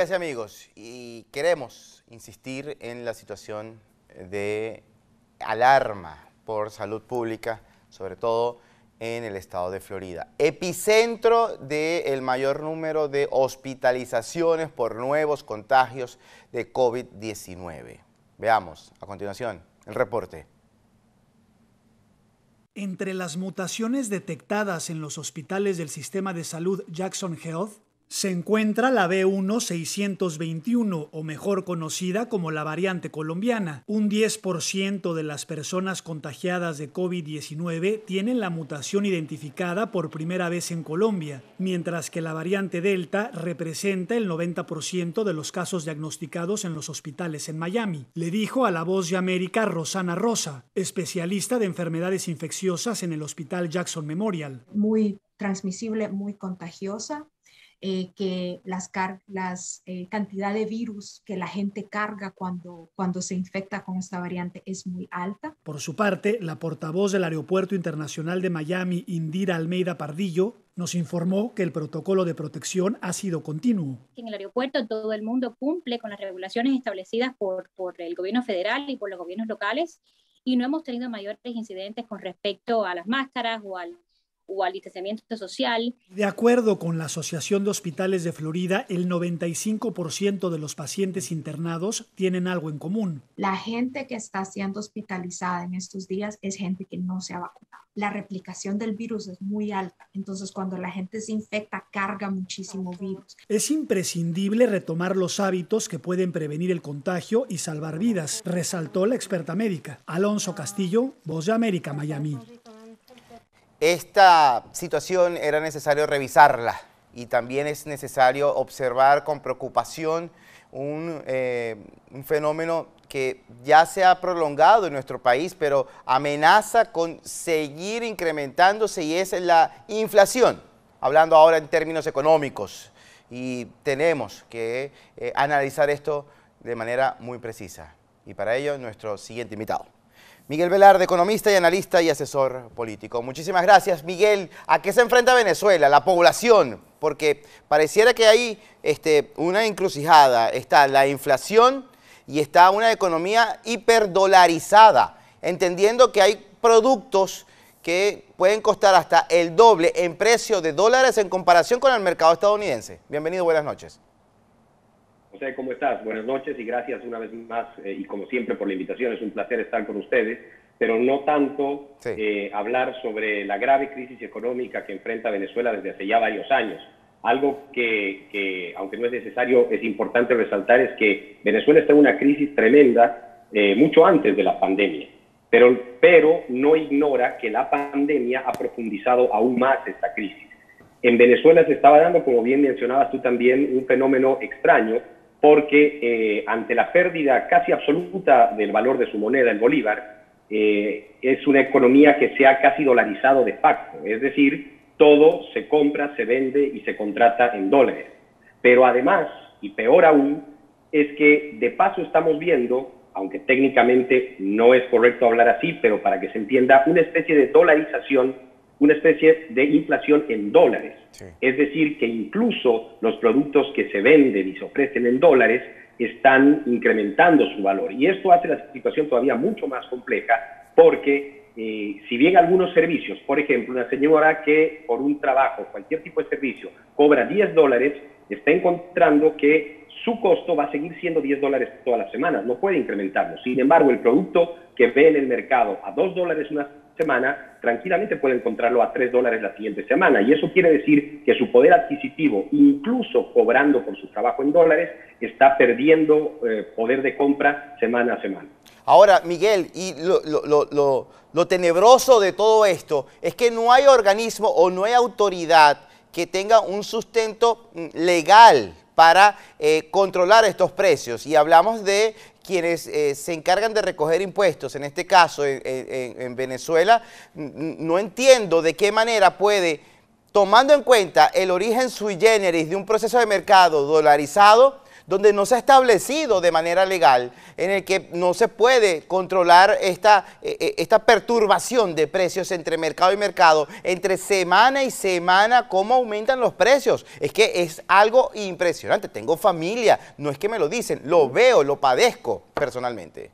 y amigos, y queremos insistir en la situación de alarma por salud pública, sobre todo en el estado de Florida, epicentro del mayor número de hospitalizaciones por nuevos contagios de COVID-19. Veamos a continuación el reporte. Entre las mutaciones detectadas en los hospitales del sistema de salud Jackson Health, se encuentra la B1621, o mejor conocida como la variante colombiana. Un 10% de las personas contagiadas de COVID-19 tienen la mutación identificada por primera vez en Colombia, mientras que la variante Delta representa el 90% de los casos diagnosticados en los hospitales en Miami, le dijo a La Voz de América Rosana Rosa, especialista de enfermedades infecciosas en el Hospital Jackson Memorial. Muy transmisible, muy contagiosa. Que cantidad de virus que la gente carga cuando se infecta con esta variante es muy alta. Por su parte, la portavoz del Aeropuerto Internacional de Miami, Indira Almeida Pardillo, nos informó que el protocolo de protección ha sido continuo. En el aeropuerto todo el mundo cumple con las regulaciones establecidas por el gobierno federal y por los gobiernos locales y no hemos tenido mayores incidentes con respecto a las máscaras o al distanciamiento social. De acuerdo con la Asociación de Hospitales de Florida, el 95% de los pacientes internados tienen algo en común. La gente que está siendo hospitalizada en estos días es gente que no se ha vacunado. La replicación del virus es muy alta, entonces cuando la gente se infecta carga muchísimo virus. Es imprescindible retomar los hábitos que pueden prevenir el contagio y salvar vidas, resaltó la experta médica. Alonso Castillo, Voz de América, Miami. Esta situación era necesario revisarla y también es necesario observar con preocupación un fenómeno que ya se ha prolongado en nuestro país, pero amenaza con seguir incrementándose y es la inflación, hablando ahora en términos económicos. Y tenemos que analizar esto de manera muy precisa. Y para ello, nuestro siguiente invitado. Miguel Velarde, economista y analista y asesor político. Muchísimas gracias, Miguel. ¿A qué se enfrenta Venezuela, la población? Porque pareciera que hay una encrucijada. Está la inflación y está una economía hiperdolarizada, entendiendo que hay productos que pueden costar hasta el doble en precio de dólares en comparación con el mercado estadounidense. Bienvenido, buenas noches. José, ¿cómo estás? Buenas noches y gracias una vez más y como siempre por la invitación. Es un placer estar con ustedes, pero no tanto hablar sobre la grave crisis económica que enfrenta Venezuela desde hace ya varios años. Algo que aunque no es necesario, es importante resaltar es que Venezuela está en una crisis tremenda mucho antes de la pandemia, pero no ignora que la pandemia ha profundizado aún más esta crisis. En Venezuela se estaba dando, como bien mencionabas tú también, un fenómeno extraño, porque ante la pérdida casi absoluta del valor de su moneda, el bolívar, es una economía que se ha casi dolarizado de facto, es decir, todo se compra, se vende y se contrata en dólares. Pero además, y peor aún, es que de paso estamos viendo, aunque técnicamente no es correcto hablar así, pero para que se entienda, una especie de dolarización, una especie de inflación en dólares. Sí. Es decir, que incluso los productos que se venden y se ofrecen en dólares están incrementando su valor. Y esto hace la situación todavía mucho más compleja porque si bien algunos servicios, por ejemplo, una señora que por un trabajo, cualquier tipo de servicio, cobra $10, está encontrando que su costo va a seguir siendo $10 todas las semanas, no puede incrementarlo. Sin embargo, el producto que ve en el mercado a $2 una semana, tranquilamente puede encontrarlo a $3 la siguiente semana. Y eso quiere decir que su poder adquisitivo, incluso cobrando por su trabajo en dólares, está perdiendo poder de compra semana a semana. Ahora, Miguel, y lo tenebroso de todo esto es que no hay organismo o no hay autoridad que tenga un sustento legal para controlar estos precios. Y hablamos de quienes se encargan de recoger impuestos, en este caso en Venezuela. No entiendo de qué manera puede, tomando en cuenta el origen sui generis de un proceso de mercado dolarizado, donde no se ha establecido de manera legal, en el que no se puede controlar esta perturbación de precios entre mercado y mercado, entre semana y semana, cómo aumentan los precios. Es que es algo impresionante. Tengo familia, no es que me lo dicen, lo veo, lo padezco personalmente.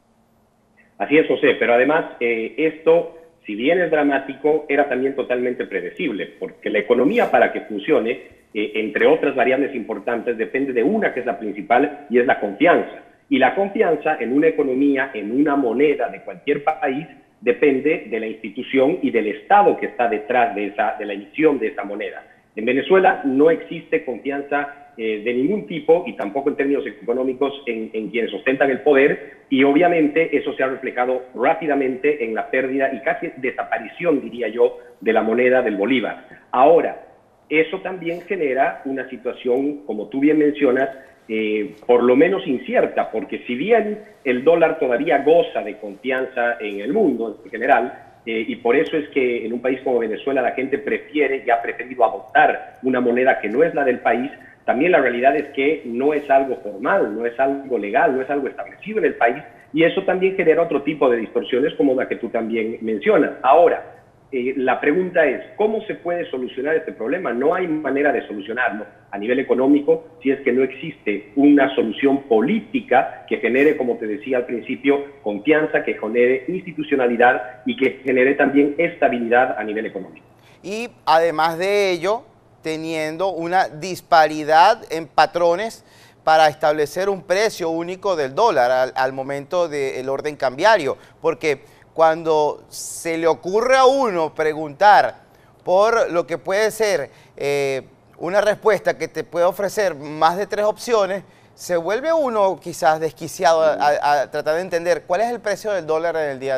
Así es, José, pero además esto, si bien es dramático, era también totalmente predecible, porque la economía, para que funcione, entre otras variables importantes, depende de una que es la principal, y es la confianza. Y la confianza en una economía, en una moneda de cualquier país, depende de la institución y del Estado que está detrás de la emisión de esa moneda. En Venezuela no existe confianza de ningún tipo, y tampoco en términos económicos, en quienes ostentan el poder, y obviamente eso se ha reflejado rápidamente en la pérdida y casi desaparición, diría yo, de la moneda del bolívar. Ahora, eso también genera una situación, como tú bien mencionas, por lo menos incierta, porque si bien el dólar todavía goza de confianza en el mundo en general, y por eso es que en un país como Venezuela la gente prefiere y ha preferido adoptar una moneda que no es la del país, también la realidad es que no es algo formal, no es algo legal, no es algo establecido en el país, y eso también genera otro tipo de distorsiones como la que tú también mencionas. Ahora, la pregunta es, ¿cómo se puede solucionar este problema? No hay manera de solucionarlo a nivel económico si es que no existe una solución política que genere, como te decía al principio, confianza, que genere institucionalidad y que genere también estabilidad a nivel económico. Y además de ello, teniendo una disparidad en patrones para establecer un precio único del dólar al momento del orden cambiario, porque cuando se le ocurre a uno preguntar por lo que puede ser una respuesta que te puede ofrecer más de 3 opciones, se vuelve uno quizás desquiciado a tratar de entender cuál es el precio del dólar en el día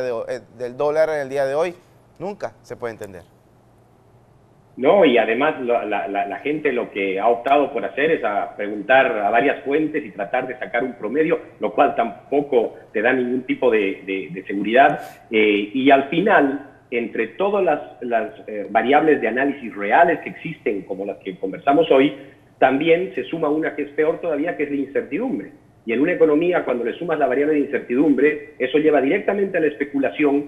de hoy. Nunca se puede entender. No, y además la gente lo que ha optado por hacer es a preguntar a varias fuentes y tratar de sacar un promedio, lo cual tampoco te da ningún tipo de seguridad. Y al final, entre todas las variables de análisis reales que existen, como las que conversamos hoy, también se suma una que es peor todavía, que es la incertidumbre. Y en una economía, cuando le sumas la variable de incertidumbre, eso lleva directamente a la especulación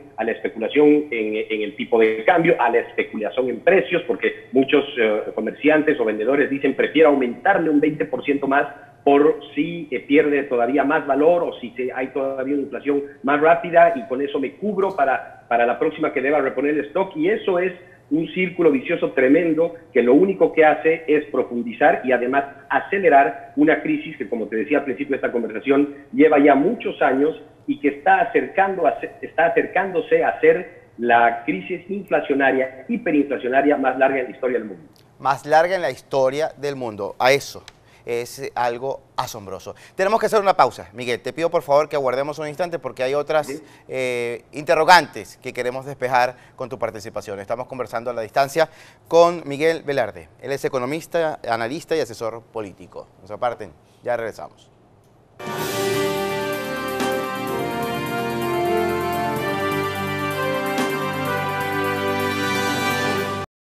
en el tipo de cambio, a la especulación en precios, porque muchos comerciantes o vendedores dicen, prefiero aumentarle un 20% más por si pierde todavía más valor o si hay todavía una inflación más rápida, y con eso me cubro para la próxima que deba reponer el stock. Y eso es un círculo vicioso tremendo que lo único que hace es profundizar y además acelerar una crisis que, como te decía al principio de esta conversación, lleva ya muchos años y que está acercándose a ser la crisis inflacionaria, hiperinflacionaria más larga en la historia del mundo. Más larga en la historia del mundo. A eso es algo asombroso. Tenemos que hacer una pausa. Miguel, te pido por favor que aguardemos un instante porque hay otras interrogantes que queremos despejar con tu participación. Estamos conversando a la distancia con Miguel Velarde. Él es economista, analista y asesor político. No se aparten, ya regresamos.